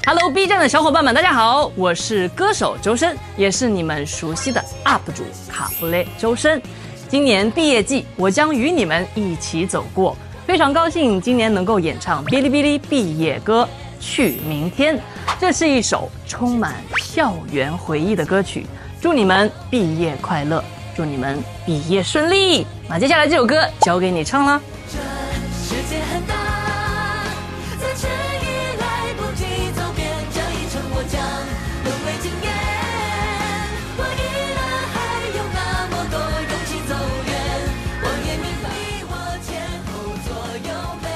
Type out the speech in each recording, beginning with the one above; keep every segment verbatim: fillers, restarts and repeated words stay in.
Hello B 站的小伙伴们，大家好，我是歌手周深，也是你们熟悉的 U P 主卡布雷周深。今年毕业季，我将与你们一起走过，非常高兴今年能够演唱哔哩哔哩毕业歌《去明天》，这是一首充满校园回忆的歌曲。祝你们毕业快乐，祝你们毕业顺利。那接下来这首歌交给你唱了。 这世界很大，暂时已来不及走遍这一程，我将沦为经验。我依然还有那么多勇气走远，我也明白我前后左右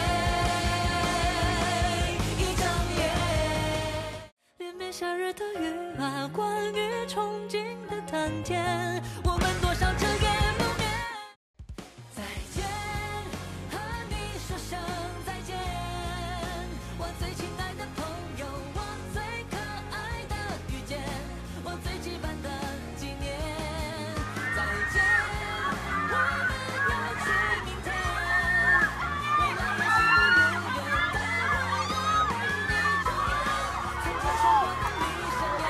每一张脸。连绵夏日的雨啊，关于憧憬的谈天，我们多少彻夜不眠。再见，和你说声再见，我最亲爱的朋友，我最可爱的遇见，我最期盼的纪念。再见，我们要去明天，未来也是不永远的，我要为你重演曾经说过的你闪耀。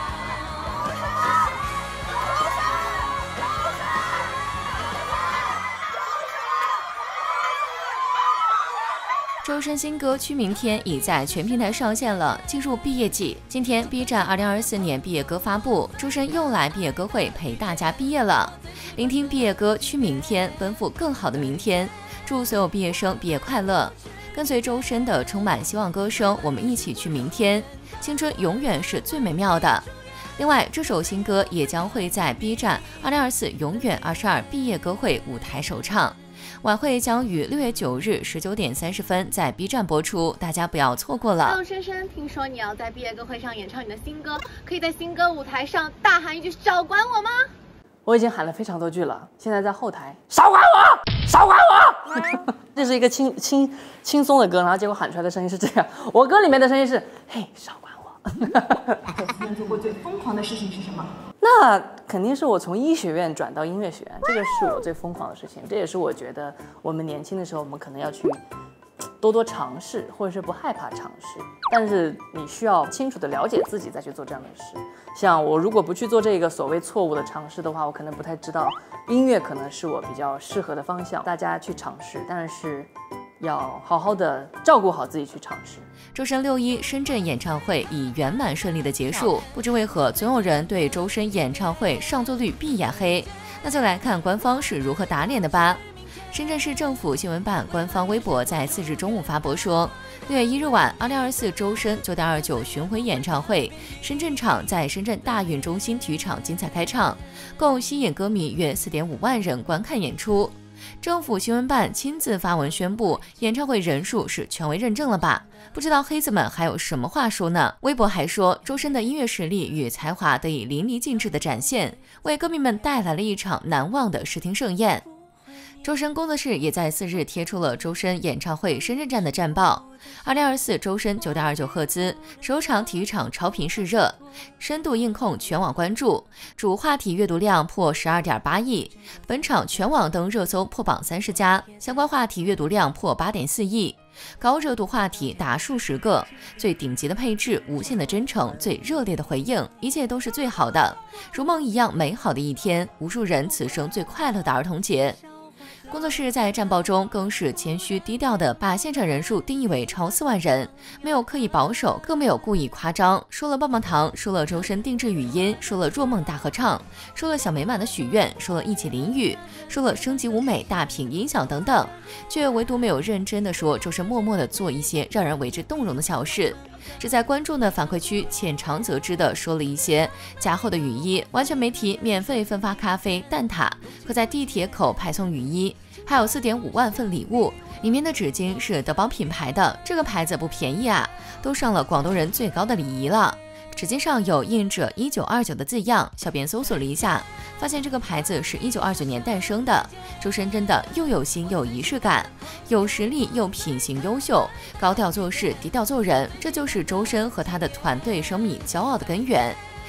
周深新歌《去明天》已在全平台上线了。进入毕业季，今天 B 站二零二四年毕业歌发布，周深又来毕业歌会陪大家毕业了。聆听毕业歌《去明天》，奔赴更好的明天。祝所有毕业生毕业快乐！跟随周深的充满希望歌声，我们一起去明天。青春永远是最美妙的。另外，这首新歌也将会在 B 站二零二四永远二十二毕业歌会舞台首唱。晚会将于六月九日十九点三十分在 B 站播出，大家不要错过了。 Hello，深深，听说你要在毕业歌会上演唱你的新歌，可以在新歌舞台上大喊一句“少管我”吗？ 我已经喊了非常多句了，现在在后台少管我，少管我。这是一个轻轻轻松的歌，然后结果喊出来的声音是这样，我歌里面的声音是嘿，少管我。 今天做过最疯狂的事情是什么？ 那肯定是我从医学院转到音乐学院，这个是我最疯狂的事情，这也是我觉得我们年轻的时候，我们可能要去多多尝试，或者是不害怕尝试，但是你需要清楚的了解自己再去做这样的事。像我如果不去做这个所谓错误的尝试的话，我可能不太知道音乐可能是我比较适合的方向。大家去尝试，但是要好好的照顾好自己去尝试。 周深六一深圳演唱会已圆满顺利的结束，不知为何总有人对周深演唱会上座率闭眼黑，那就来看官方是如何打脸的吧。深圳市政府新闻办官方微博在次日中午发博说，六月一日晚，二零二四周深九点二九巡回演唱会深圳场在深圳大运中心体育场精彩开唱，共吸引歌迷约四点五万人观看演出。政府新闻办亲自发文宣布，演唱会人数是权威认证了吧？不知道黑子们还有什么话说呢？微博还说，周深的音乐实力与才华得以淋漓尽致的展现，为歌迷们带来了一场难忘的视听盛宴。周深工作室也在四日贴出了周深演唱会深圳站的战报。二零二四周深九点二九赫兹首场体育场超频示热，深度硬控全网关注，主话题阅读量破十二点八亿，本场全网登热搜破榜三十家，相关话题阅读量破八点四亿，高热度话题达数十个，最顶级的配置，无限的真诚，最热烈的回应，一切都是最好的，如梦一样美好的一天，无数人此生最快乐的儿童节。工作室在战报中更是谦虚低调的把现场人数定义为超四万人，没有刻意保守，更没有故意夸张，说了棒棒糖，说了周深定制语音，说了若梦大合唱，说了小美满的许愿，说了一起淋雨，说了升级舞美大屏音响等等，却唯独没有认真的说周深默默的做一些让人为之动容的小事。只在观众的反馈区浅尝辄止的说了一些加厚的雨衣，完全没提免费分发咖啡、蛋挞和在地铁口派送雨衣，还有 四点五万份礼物，里面的纸巾是德宝品牌的，这个牌子不便宜啊，都上了广东人最高的礼仪了。纸巾上有印着一九二九的字样，小编搜索了一下，发现这个牌子是一九二九年诞生的。周深真的又有心又有仪式感，有实力又品行优秀，高调做事低调做人，这就是周深和他的团队生米骄傲的根源。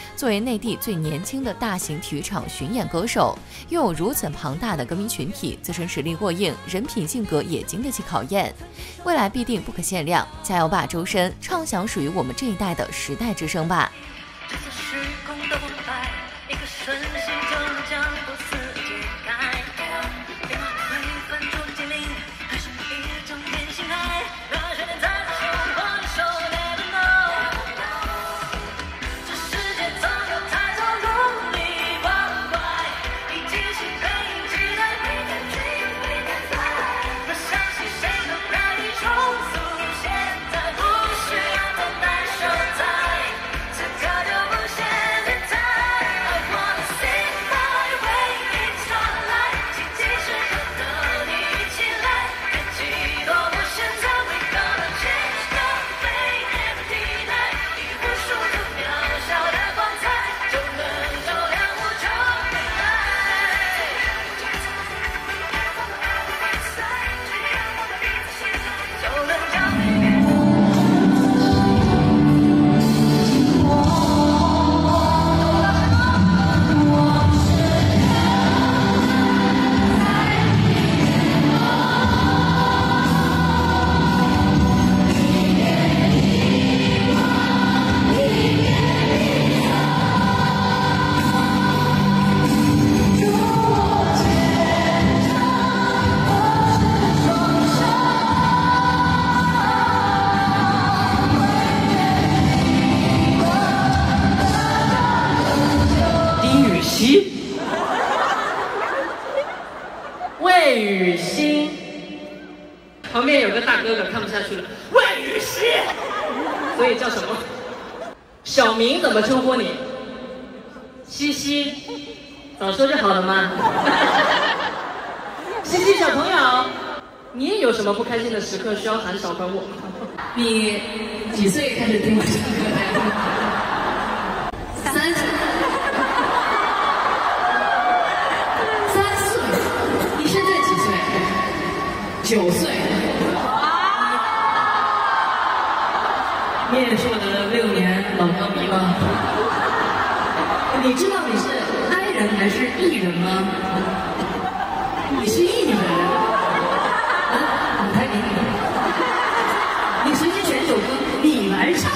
作为内地最年轻的大型体育场巡演歌手，拥有如此庞大的歌迷群体，自身实力过硬，人品性格也经得起考验，未来必定不可限量！加油吧，周深！唱响属于我们这一代的时代之声吧！ 这次时空都白，一个瞬息就能将不死解开。电话推翻出精灵，还是一种变形态？那些年在手挽手 ，never know。这世界总有太多努力关怀，一起是背影期待，we can dream, we can fly。那相信谁都可以重塑现在，不需要等待show time。此刻就不限人才 I wanna sing my way it's starlight 奇迹时刻等你一起来别激动的现在 we gonna change the fate every night 以无数个渺小的光彩就能照亮无穷未来就能将丁禹兮，魏雨欣，旁边有个大哥哥看不下去了，魏雨兮，所以叫什么？小名怎么称呼你？西西，早说就好了嘛。西西小朋友，你有什么不开心的时刻需要喊小管我吗？ 你几岁开始听我唱歌的？三岁。三岁？你现在几岁？九岁。你也是我的六年老歌迷吗？你知道你是I人还是艺人吗？你是艺人。啊，舞台美女。你随便选一首歌，你来唱。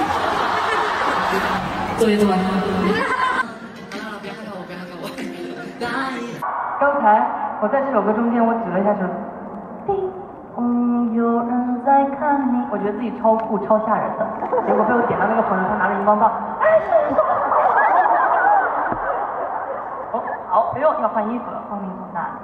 坐一坐。啊，不要害怕我，不要害怕我。 刚才我在这首歌中间，我指了一下手，叮，嗯，有人在看你，我觉得自己超酷、超吓人的，结果被我点到那个朋友，他拿了荧光棒，哎，哦，好，哎呦，要换衣服了，光明正大。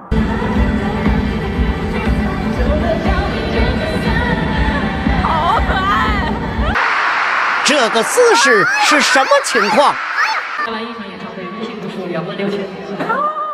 好可爱！ 这个姿势是什么情况？ 看完一场演唱会，微信读书两万六千。